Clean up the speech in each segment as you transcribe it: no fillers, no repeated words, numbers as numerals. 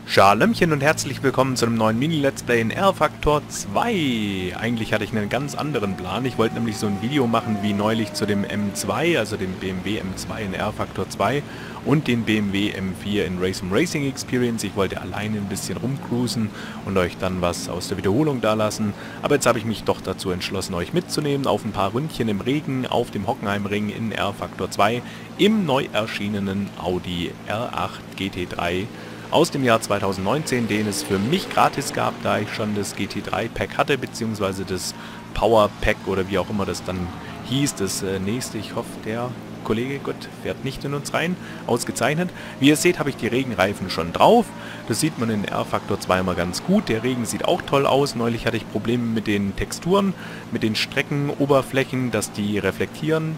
Schalömchen und herzlich willkommen zu einem neuen Mini-Let's Play in R-Factor 2. Eigentlich hatte ich einen ganz anderen Plan. Ich wollte nämlich so ein Video machen wie neulich zu dem M2, also dem BMW M2 in R-Factor 2 und den BMW M4 in Racing Experience. Ich wollte alleine ein bisschen rumcruisen und euch dann was aus der Wiederholung dalassen. Aber jetzt habe ich mich doch dazu entschlossen, euch mitzunehmen auf ein paar Ründchen im Regen auf dem Hockenheimring in R-Factor 2 im neu erschienenen Audi R8 GT3 aus dem Jahr 2019, den es für mich gratis gab, da ich schon das GT3 Pack hatte, beziehungsweise das Power Pack oder wie auch immer das dann hieß, das nächste. Ich hoffe, der Kollege, Gott, fährt nicht in uns rein. Ausgezeichnet. Wie ihr seht, habe ich die Regenreifen schon drauf. Das sieht man in R-Factor 2 immer ganz gut. Der Regen sieht auch toll aus. Neulich hatte ich Probleme mit den Texturen, mit den Streckenoberflächen, dass die reflektierend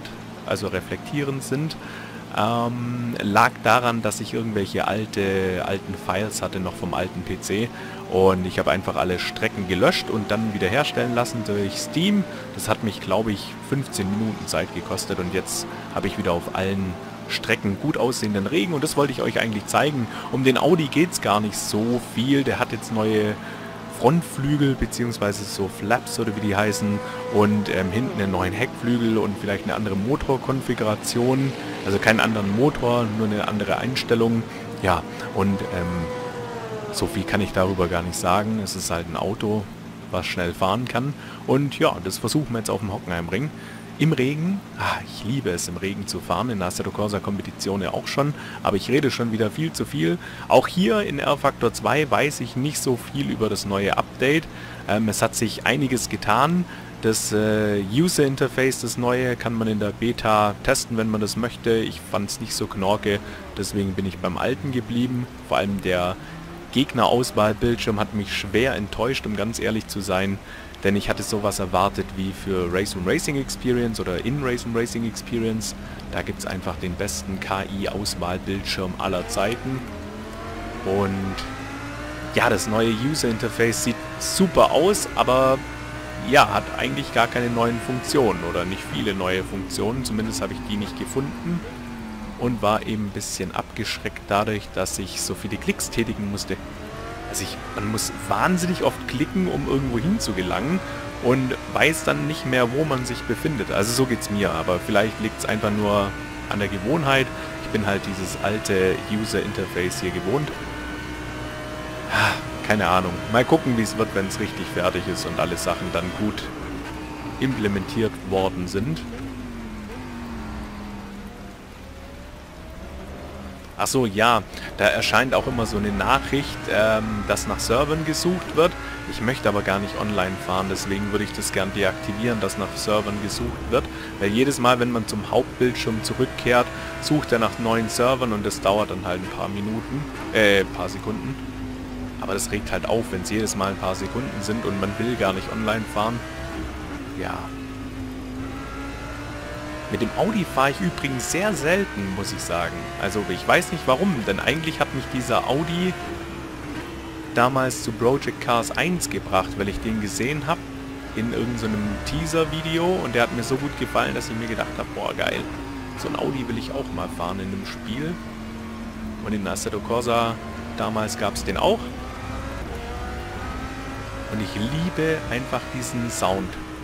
sind. Lag daran, dass ich irgendwelche alten Files hatte noch vom alten PC und ich habe einfach alle Strecken gelöscht und dann wiederherstellen lassen durch Steam. Das hat mich, glaube ich, 15 Minuten Zeit gekostet und jetzt habe ich wieder auf allen Strecken gut aussehenden Regen und das wollte ich euch eigentlich zeigen. Um den Audi geht es gar nicht so viel, der hat jetzt neue Frontflügel bzw. so Flaps oder wie die heißen und hinten einen neuen Heckflügel und vielleicht eine andere Motorkonfiguration, also keinen anderen Motor, nur eine andere Einstellung. Ja, und so viel kann ich darüber gar nicht sagen. Es ist halt ein Auto, was schnell fahren kann und ja, das versuchen wir jetzt auf dem Hockenheimring. Im Regen, ich liebe es im Regen zu fahren, in Assetto Corsa Competizione auch schon, aber ich rede schon wieder viel zu viel. Auch hier in R-Factor 2 weiß ich nicht so viel über das neue Update. Es hat sich einiges getan. Das User Interface, das neue, kann man in der Beta testen, wenn man das möchte. Ich fand es nicht so knorke, deswegen bin ich beim alten geblieben. Vor allem der Gegnerauswahlbildschirm hat mich schwer enttäuscht, um ganz ehrlich zu sein. Denn ich hatte sowas erwartet wie für Racing Experience oder in Racing Experience. Da gibt es einfach den besten KI-Auswahlbildschirm aller Zeiten. Und ja, das neue User Interface sieht super aus, aber ja, hat eigentlich gar keine neuen Funktionen oder nicht viele neue Funktionen. Zumindest habe ich die nicht gefunden und war eben ein bisschen abgeschreckt dadurch, dass ich so viele Klicks tätigen musste. Also man muss wahnsinnig oft klicken, um irgendwo hin zu gelangen und weiß dann nicht mehr, wo man sich befindet. Also so geht's mir, aber vielleicht liegt es einfach nur an der Gewohnheit. Ich bin halt dieses alte User Interface hier gewohnt. Keine Ahnung. Mal gucken, wie es wird, wenn es richtig fertig ist und alle Sachen dann gut implementiert worden sind. Ach so, ja, da erscheint auch immer so eine Nachricht, dass nach Servern gesucht wird. Ich möchte aber gar nicht online fahren, deswegen würde ich das gern deaktivieren, dass nach Servern gesucht wird. Weil jedes Mal, wenn man zum Hauptbildschirm zurückkehrt, sucht er nach neuen Servern und das dauert dann halt ein paar Sekunden. Aber das regt halt auf, wenn es jedes Mal ein paar Sekunden sind und man will gar nicht online fahren. Ja. Mit dem Audi fahre ich übrigens sehr selten, muss ich sagen. Also ich weiß nicht warum, denn eigentlich hat mich dieser Audi damals zu Project Cars 1 gebracht, weil ich den gesehen habe in irgendeinem Teaser-Video und der hat mir so gut gefallen, dass ich mir gedacht habe, boah geil, so ein Audi will ich auch mal fahren in einem Spiel. Und in Assetto Corsa damals gab es den auch. Und ich liebe einfach diesen Sound.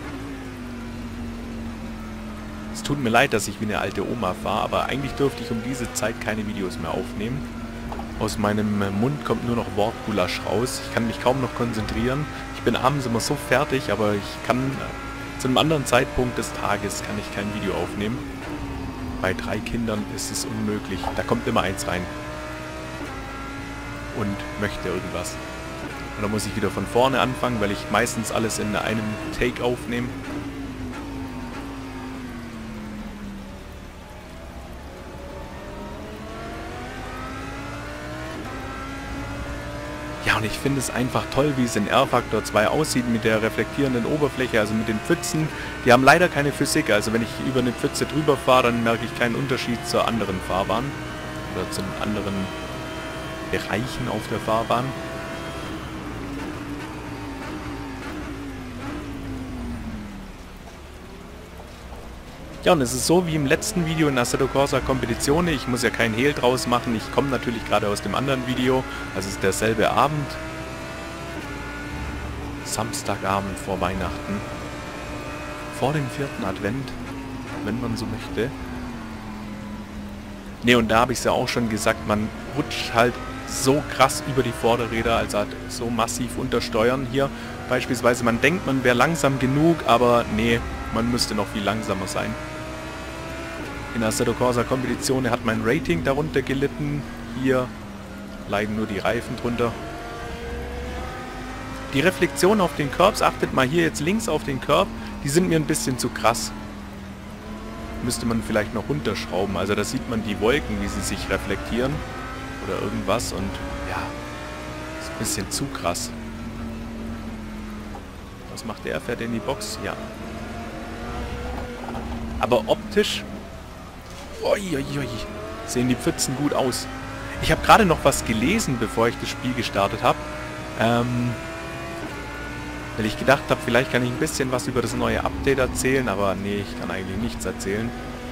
Es tut mir leid, dass ich wie eine alte Oma fahre, aber eigentlich dürfte ich um diese Zeit keine Videos mehr aufnehmen. Aus meinem Mund kommt nur noch Wortgulasch raus. Ich kann mich kaum noch konzentrieren. Ich bin abends immer so fertig, aber ich kann zu einem anderen Zeitpunkt des Tages kann ich kein Video aufnehmen. Bei 3 Kindern ist es unmöglich. Da kommt immer eins rein. Und möchte irgendwas. Und dann muss ich wieder von vorne anfangen, weil ich meistens alles in einem Take aufnehme. Ja, und ich finde es einfach toll, wie es in R-Factor 2 aussieht mit der reflektierenden Oberfläche, also mit den Pfützen. Die haben leider keine Physik, also wenn ich über eine Pfütze drüber fahre, dann merke ich keinen Unterschied zur anderen Fahrbahn oder zu den anderen Bereichen auf der Fahrbahn. Ja, und es ist so wie im letzten Video in Assetto Corsa Competizione. Ich muss ja kein Hehl draus machen. Ich komme natürlich gerade aus dem anderen Video. Also es ist derselbe Abend. Samstagabend vor Weihnachten. Vor dem 4. Advent, wenn man so möchte. Ne, und da habe ich es ja auch schon gesagt, man rutscht halt so krass über die Vorderräder, also halt so massiv untersteuern hier. Beispielsweise, man denkt, man wäre langsam genug, aber nee, man müsste noch viel langsamer sein. In Assetto Corsa Competizione hat mein Rating darunter gelitten. Hier leiden nur die Reifen drunter. Die Reflexion auf den Curbs, achtet mal hier jetzt links auf den Curb, die sind mir ein bisschen zu krass. Müsste man vielleicht noch runterschrauben. Also da sieht man die Wolken, wie sie sich reflektieren. Oder irgendwas und ja, ist ein bisschen zu krass. Was macht der? Fährt er in die Box? Ja. Aber optisch sehen die Pfützen gut aus. Ich habe gerade noch was gelesen, bevor ich das Spiel gestartet habe. Weil ich gedacht habe, vielleicht kann ich ein bisschen was über das neue Update erzählen, aber nee, ich kann eigentlich nichts erzählen.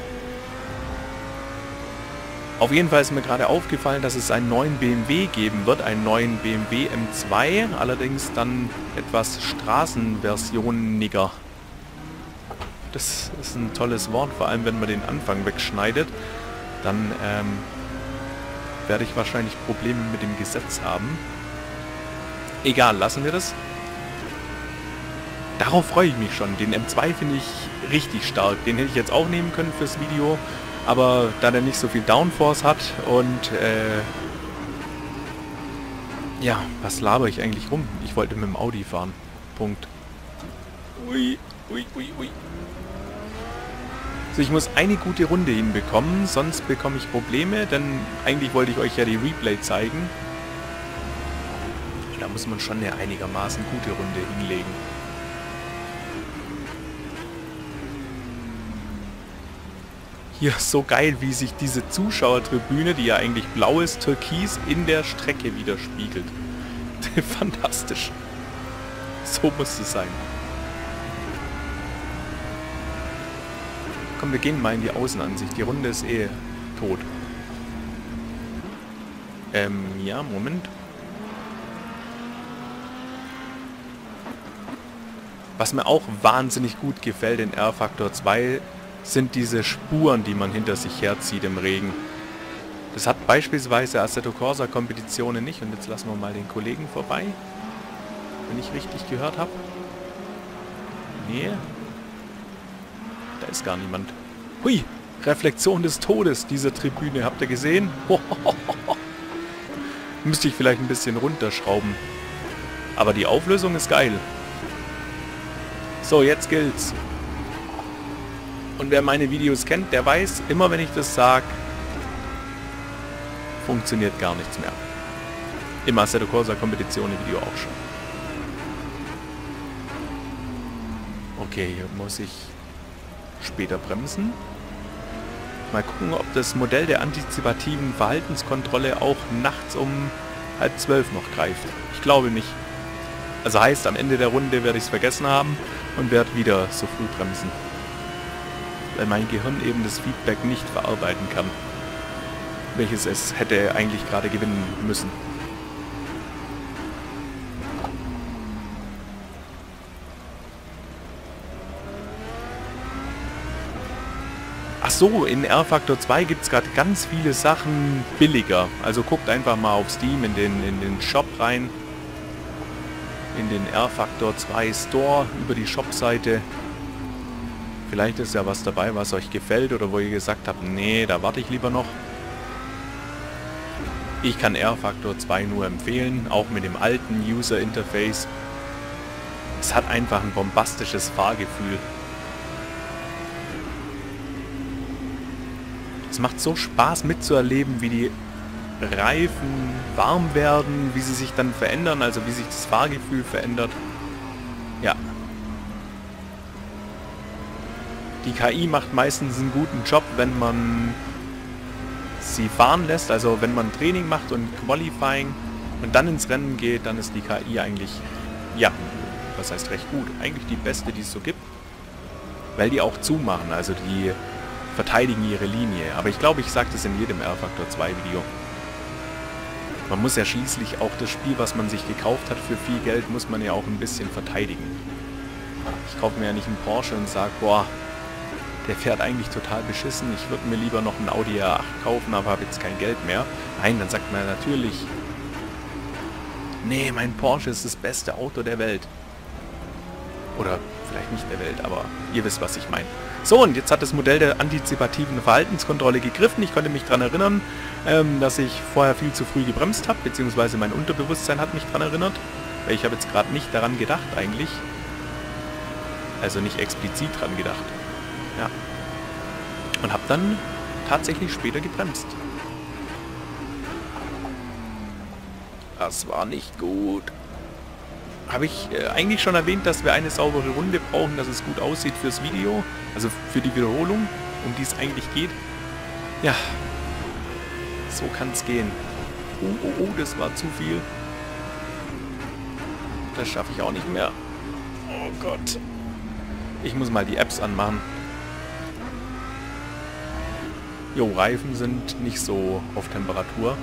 Auf jeden Fall ist mir gerade aufgefallen, dass es einen neuen BMW geben wird, einen neuen BMW M2, allerdings dann etwas straßenversioniger. Das ist ein tolles Wort, vor allem wenn man den Anfang wegschneidet. Dann werde ich wahrscheinlich Probleme mit dem Gesetz haben. Egal, lassen wir das. Darauf freue ich mich schon. Den M2 finde ich richtig stark. Den hätte ich jetzt auch nehmen können fürs Video. Aber da der nicht so viel Downforce hat und ja, was laber ich eigentlich rum? Ich wollte mit dem Audi fahren. Punkt. Ui. So, ich muss eine gute Runde hinbekommen, sonst bekomme ich Probleme, denn eigentlich wollte ich euch ja die Replay zeigen. Da muss man schon eine einigermaßen gute Runde hinlegen. Hier ist so geil, wie sich diese Zuschauertribüne, die ja eigentlich blau ist, türkis, in der Strecke widerspiegelt. Fantastisch. So muss es sein. Komm, wir gehen mal in die Außenansicht. Die Runde ist eh tot. Ja, Moment. Was mir auch wahnsinnig gut gefällt in R-Factor 2 sind diese Spuren, die man hinter sich herzieht im Regen. Das hat beispielsweise Assetto Corsa Competizione nicht. Und jetzt lassen wir mal den Kollegen vorbei. Wenn ich richtig gehört habe. Nee. Da ist gar niemand. Hui! Reflexion des Todes, diese Tribüne. Habt ihr gesehen? Müsste ich vielleicht ein bisschen runterschrauben. Aber die Auflösung ist geil. So, jetzt gilt's. Und wer meine Videos kennt, der weiß, immer wenn ich das sage, funktioniert gar nichts mehr. Im Assetto Corsa Competizione Video auch schon. Okay, hier muss ich später bremsen. Mal gucken, ob das Modell der antizipativen Verhaltenskontrolle auch nachts um 11:30 noch greift. Ich glaube nicht. Also heißt, am Ende der Runde werde ich es vergessen haben und werde wieder so früh bremsen. Weil mein Gehirn eben das Feedback nicht verarbeiten kann, welches es hätte eigentlich gerade gewinnen müssen. Ach so, in R-Factor 2 gibt es gerade ganz viele Sachen billiger. Also guckt einfach mal auf Steam in den Shop rein. In den R-Factor 2 Store über die Shop-Seite. Vielleicht ist ja was dabei, was euch gefällt oder wo ihr gesagt habt, nee, da warte ich lieber noch. Ich kann R-Factor 2 nur empfehlen, auch mit dem alten User Interface. Es hat einfach ein bombastisches Fahrgefühl. Es macht so Spaß mitzuerleben, wie die Reifen warm werden, wie sie sich dann verändern, also wie sich das Fahrgefühl verändert. Ja. Die KI macht meistens einen guten Job, wenn man sie fahren lässt, also wenn man Training macht und Qualifying und dann ins Rennen geht, dann ist die KI eigentlich, ja, was heißt recht gut, eigentlich die beste, die es so gibt. weil die auch zumachen, also die verteidigen ihre Linie. Aber ich glaube, ich sage das in jedem R-Factor 2 Video. Man muss ja schließlich auch das Spiel, was man sich gekauft hat für viel Geld, muss man ja auch ein bisschen verteidigen. Ich kaufe mir ja nicht einen Porsche und sage, boah, der fährt eigentlich total beschissen, ich würde mir lieber noch einen Audi R8 kaufen, aber habe jetzt kein Geld mehr. Nein, dann sagt man natürlich, nee, mein Porsche ist das beste Auto der Welt. Oder vielleicht nicht der Welt, aber ihr wisst, was ich meine. So, und jetzt hat das Modell der antizipativen Verhaltenskontrolle gegriffen. Ich konnte mich daran erinnern, dass ich vorher viel zu früh gebremst habe, beziehungsweise mein Unterbewusstsein hat mich daran erinnert. Weil ich habe jetzt gerade nicht daran gedacht eigentlich. Also nicht explizit dran gedacht. Ja. Und habe dann tatsächlich später gebremst. Das war nicht gut. Habe ich eigentlich schon erwähnt, dass wir eine saubere Runde brauchen, dass es gut aussieht fürs Video, also für die Wiederholung, um die es eigentlich geht. Ja, so kann es gehen. Oh, das war zu viel. Das schaffe ich auch nicht mehr. Oh Gott. Ich muss mal die Apps anmachen. Jo, Reifen sind nicht so auf Temperatur.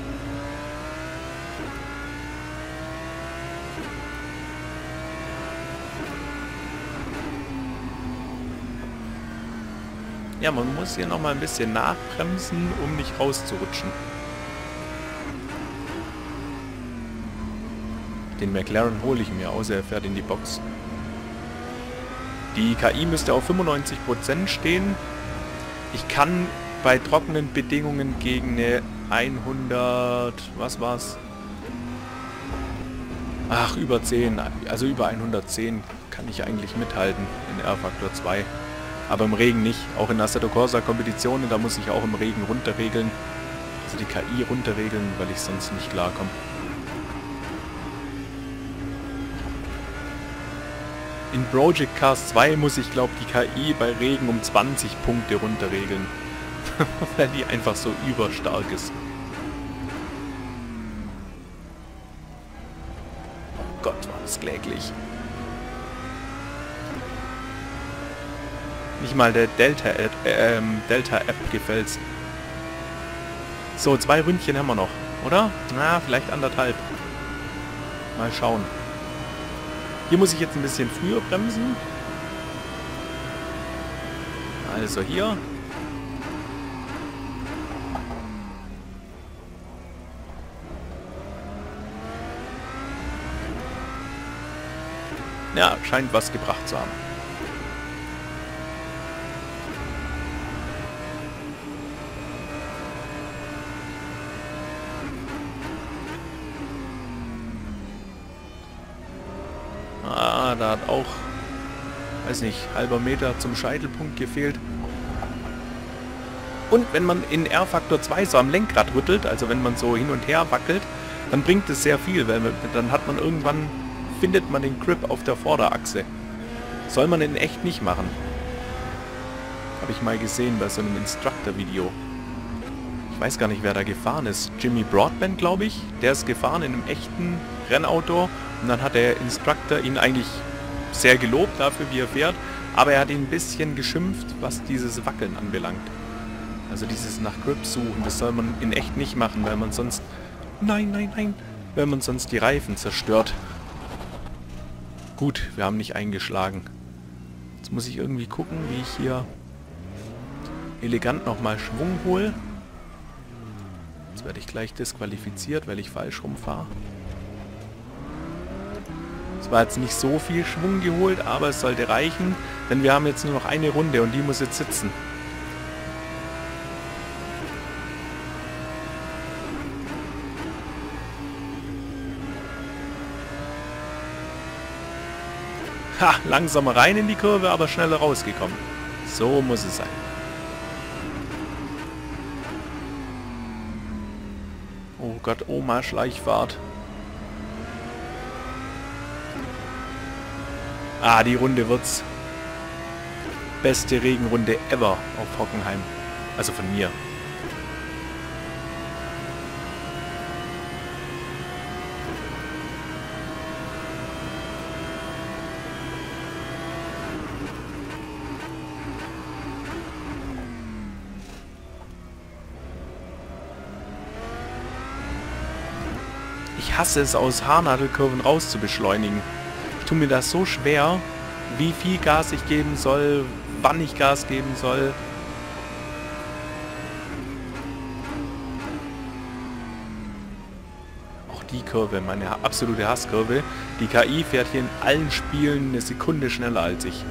Ja, man muss hier nochmal ein bisschen nachbremsen, um nicht rauszurutschen. Den McLaren hole ich mir, außer er fährt in die Box. Die KI müsste auf 95% stehen. Ich kann bei trockenen Bedingungen gegen eine 100... was war's? Ach, über 10, also über 110 kann ich eigentlich mithalten in R-Factor 2. Aber im Regen nicht. Auch in Assetto Corsa Kompetitionen, da muss ich auch im Regen runterregeln. Also die KI runterregeln, weil ich sonst nicht klarkomme. In Project Cars 2 muss ich, glaube die KI bei Regen um 20 Punkte runterregeln. Weil die einfach so überstark ist. Oh Gott, war das kläglich. Nicht mal der Delta-App gefällt's. So, 2 Ründchen haben wir noch, oder? Na, vielleicht 1,5. Mal schauen. Hier muss ich jetzt ein bisschen früher bremsen. Also hier. Ja, scheint was gebracht zu haben. Da hat auch, weiß nicht, halber Meter zum Scheitelpunkt gefehlt. Und wenn man in R-Factor 2 so am Lenkrad rüttelt, also wenn man so hin und her wackelt, dann bringt es sehr viel, weil dann hat man irgendwann, findet man den Grip auf der Vorderachse. Soll man in echt nicht machen. Habe ich mal gesehen bei so einem Instructor-Video. Ich weiß gar nicht, wer da gefahren ist. Jimmy Broadbent, glaube ich. Der ist gefahren in einem echten Rennauto. Und dann hat der Instructor ihn eigentlich sehr gelobt dafür, wie er fährt. Aber er hat ihn ein bisschen geschimpft, was dieses Wackeln anbelangt. Also dieses nach Grip suchen, das soll man in echt nicht machen, weil man sonst... Nein! Weil man sonst die Reifen zerstört. Gut, wir haben nicht eingeschlagen. Jetzt muss ich irgendwie gucken, wie ich hier elegant nochmal Schwung hole. Jetzt werde ich gleich disqualifiziert, weil ich falsch rumfahre. Es war jetzt nicht so viel Schwung geholt, aber es sollte reichen, denn wir haben jetzt nur noch eine Runde und die muss jetzt sitzen. Ha, langsamer rein in die Kurve, aber schneller rausgekommen. So muss es sein. Oh Gott, Oma Schleichfahrt. Ah, die Runde wird's. Beste Regenrunde ever auf Hockenheim. Also von mir. Ich hasse es, aus Haarnadelkurven raus zu beschleunigen. Ich tue mir das so schwer, wie viel Gas ich geben soll, wann ich Gas geben soll. Auch die Kurve, meine absolute Hasskurve. Die KI fährt hier in allen Spielen eine Sekunde schneller als ich.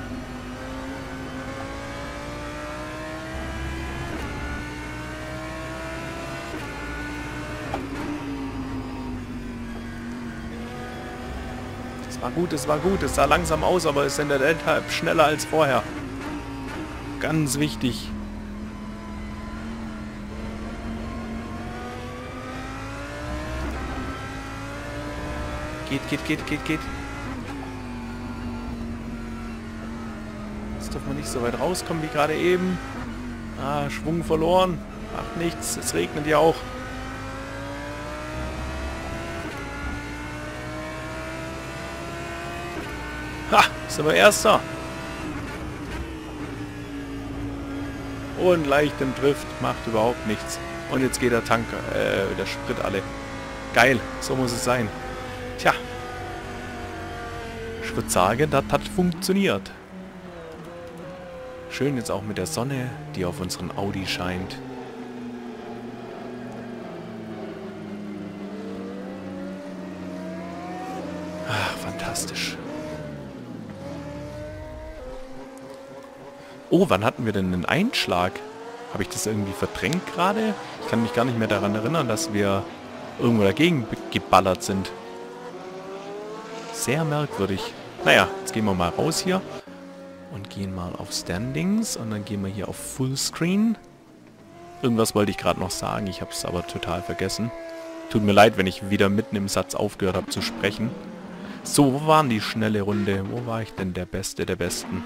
Es war gut, es sah langsam aus, aber es ist in der Delta schneller als vorher. Ganz wichtig. Geht. Jetzt darf man nicht so weit rauskommen wie gerade eben. Ah, Schwung verloren. Macht nichts, es regnet ja auch. Ha, sind wir Erster. Und leicht im Drift, macht überhaupt nichts. Und jetzt geht der Tank, der Sprit alle. Geil, so muss es sein. Tja. Ich würde sagen, das hat funktioniert. Schön jetzt auch mit der Sonne, die auf unseren Audi scheint. Ach, fantastisch. Oh, wann hatten wir denn einen Einschlag? Habe ich das irgendwie verdrängt gerade? Ich kann mich gar nicht mehr daran erinnern, dass wir irgendwo dagegen geballert sind. Sehr merkwürdig. Naja, jetzt gehen wir mal raus hier. Und gehen mal auf Standings. Und dann gehen wir hier auf Fullscreen. Irgendwas wollte ich gerade noch sagen. Ich habe es aber total vergessen. Tut mir leid, wenn ich wieder mitten im Satz aufgehört habe zu sprechen. So, wo waren die schnelle Runde? Wo war ich denn der Beste der Besten?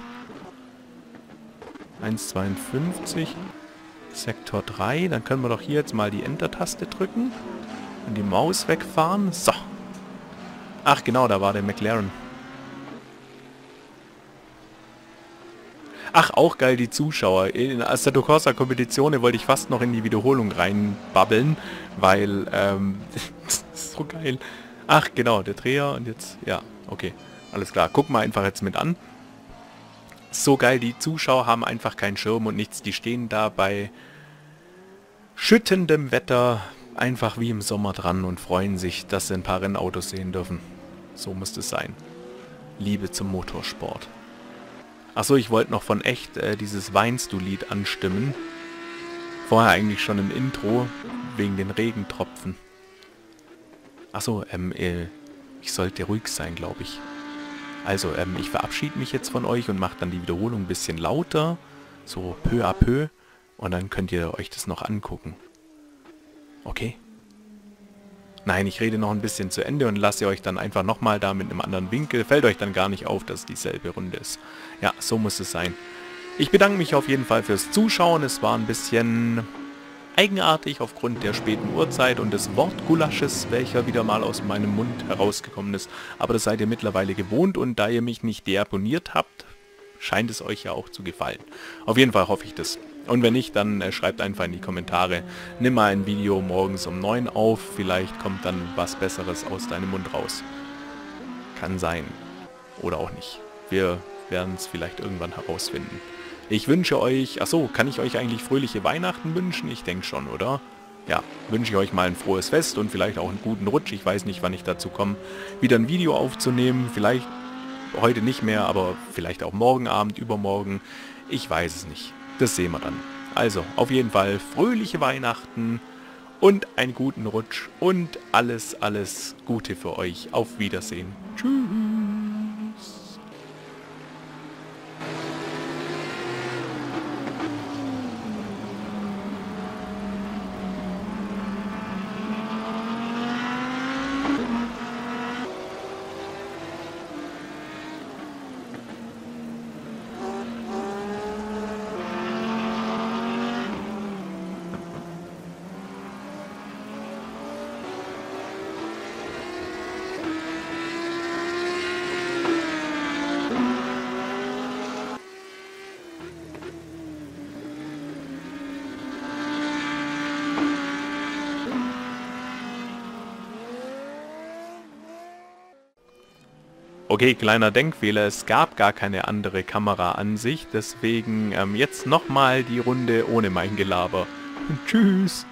1,52. Sektor 3. Dann können wir doch hier jetzt mal die Enter-Taste drücken. Und die Maus wegfahren. So. Ach genau, da war der McLaren. Ach, auch geil, die Zuschauer. In Assetto Corsa Competizione wollte ich fast noch in die Wiederholung reinbabbeln, weil, das ist so geil. Ach, genau, der Dreher und jetzt, ja, okay, alles klar. Guck mal einfach jetzt mit an. So geil, die Zuschauer haben einfach keinen Schirm und nichts. Die stehen da bei schüttendem Wetter einfach wie im Sommer dran und freuen sich, dass sie ein paar Rennautos sehen dürfen. So muss es sein. Liebe zum Motorsport. Achso, ich wollte noch von echt dieses Weinst du Lied anstimmen. Vorher eigentlich schon im Intro, wegen den Regentropfen. Achso, ich sollte ruhig sein, glaube ich. Also, ich verabschiede mich jetzt von euch und mache dann die Wiederholung ein bisschen lauter. So peu à peu. Und dann könnt ihr euch das noch angucken. Okay? Nein, ich rede noch ein bisschen zu Ende und lasse euch dann einfach nochmal da mit einem anderen Winkel. Fällt euch dann gar nicht auf, dass es dieselbe Runde ist. Ja, so muss es sein. Ich bedanke mich auf jeden Fall fürs Zuschauen. Es war ein bisschen eigenartig aufgrund der späten Uhrzeit und des Wortgulasches, welcher wieder mal aus meinem Mund herausgekommen ist. Aber das seid ihr mittlerweile gewohnt und da ihr mich nicht deabonniert habt, scheint es euch ja auch zu gefallen. Auf jeden Fall hoffe ich das. Und wenn nicht, dann schreibt einfach in die Kommentare, nimm mal ein Video morgens um 9 auf, vielleicht kommt dann was Besseres aus deinem Mund raus. Kann sein. Oder auch nicht. Wir werden es vielleicht irgendwann herausfinden. Ich wünsche euch, achso, kann ich euch eigentlich fröhliche Weihnachten wünschen? Ich denke schon, oder? Ja, wünsche ich euch mal ein frohes Fest und vielleicht auch einen guten Rutsch. Ich weiß nicht, wann ich dazu komme, wieder ein Video aufzunehmen. Vielleicht heute nicht mehr, aber vielleicht auch morgen Abend, übermorgen. Ich weiß es nicht. Das sehen wir dann. Also, auf jeden Fall fröhliche Weihnachten und einen guten Rutsch und alles Gute für euch. Auf Wiedersehen. Tschüss. Okay, kleiner Denkfehler, es gab gar keine andere Kameraansicht, deswegen jetzt nochmal die Runde ohne mein Gelaber. Tschüss!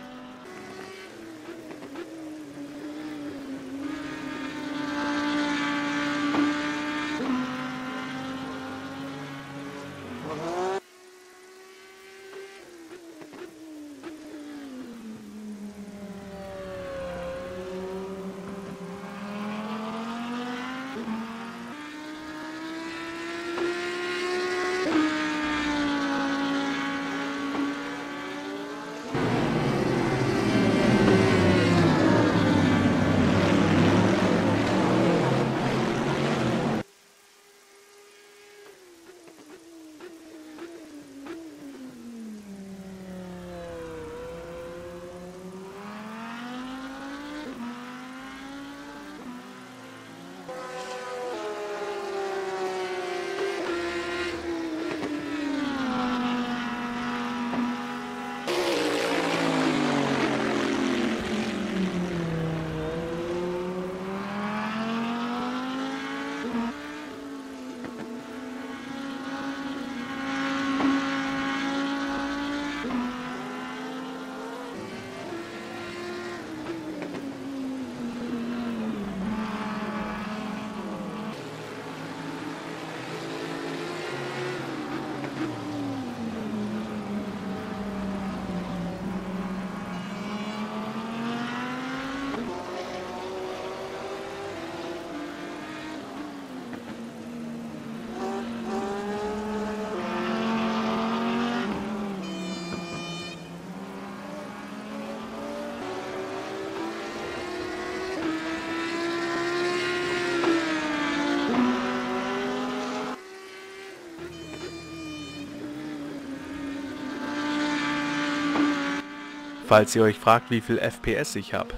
Falls ihr euch fragt, wie viel FPS ich habe.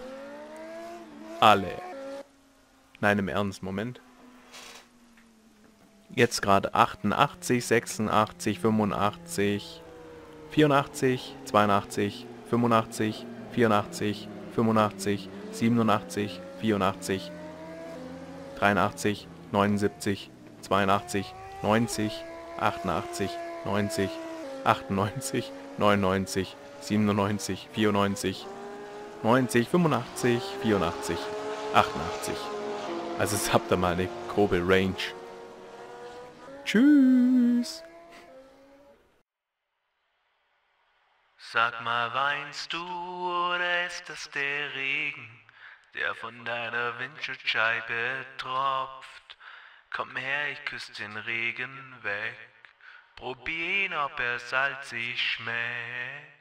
Alle. Nein, im Ernst, Moment. Jetzt gerade 88, 86, 85, 84, 82, 85, 84, 85, 87, 84, 83, 79, 82, 90, 88, 90, 98, 99, 97, 94, 90, 85, 84, 88. Also jetzt habt ihr mal eine grobe Range. Tschüss! Sag mal, weinst du oder ist das der Regen, der von deiner Windschutzscheibe tropft? Komm her, ich küss den Regen weg, probier ihn, ob er salzig schmeckt.